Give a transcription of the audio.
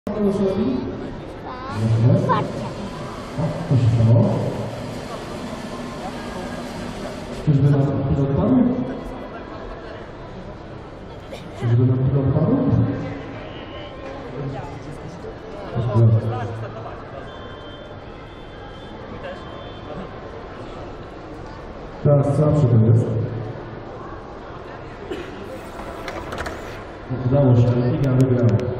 Co się robi? Co się stało? Czyżby nam pilot padł? Czyżby nam pilot padł? Teraz zawsze to jest. Udało się, Liga wygrała.